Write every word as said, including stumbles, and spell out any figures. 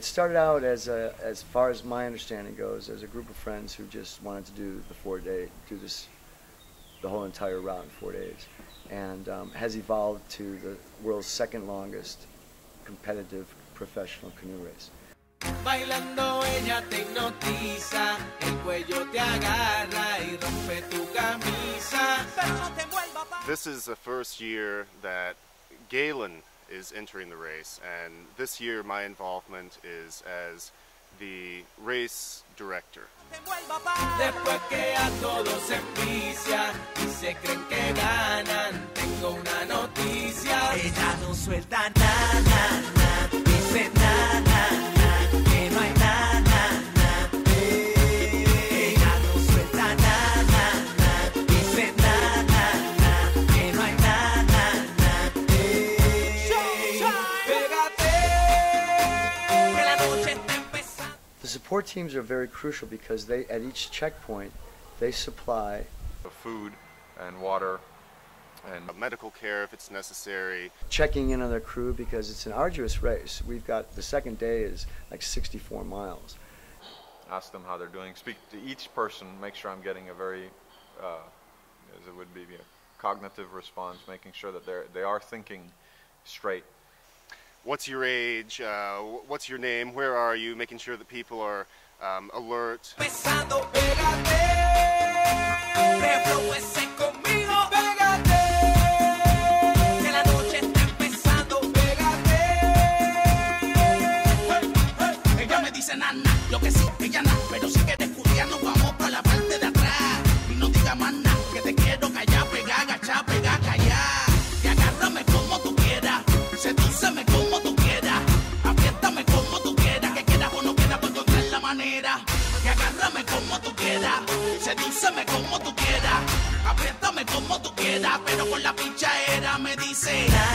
started out as a, as far as my understanding goes, as a group of friends who just wanted to do the four day, do this, the whole entire route in four days, and um, has evolved to the world's second longest competitive professional canoe race. Bailando ella te hipnotiza, el cuello te agarra y rompe tu camisa. This is the first year that Galen is entering the race, and this year my involvement is as the race director. Después que a todos se envicia y se creen que ganan, tengo una noticia. Ella no suelta na na na, dice na na na, que no hay na na na. Ella no suelta na na na, dice na na na, que no hay na na na. Pégate, que la noche está empezando. The support teams are very crucial because they, at each checkpoint, they supply food and water and medical care if it's necessary. Checking in on their crew because it's an arduous race. We've got, the second day is like sixty-four miles. Ask them how they're doing. Speak to each person, make sure I'm getting a very, uh, as it would be, a cognitive response, making sure that they're, they are thinking straight. What's your age? Uh, what's your name? Where are you? Making sure that people are um, alert. Pesado, pégate, reflóese conmigo, pégate, que la noche está empezando, pégate. Hey, hey. Ella me dice nana, yo que sí, ella na, pero si quieres estudiando vamos para la parte de atrás. Y no diga más nada, que te quiero callar, pegar, agachar, pegar, callar. Y agárrame como tú quieras, sedúceme como tú quieras, apriétame como tú quieras, que quieras o no quieras, pues encontrar la manera. Que agárrame como tú quieras, sedúceme como tú quieras, apriétame como tú quieras, pero con la pichadera me dice.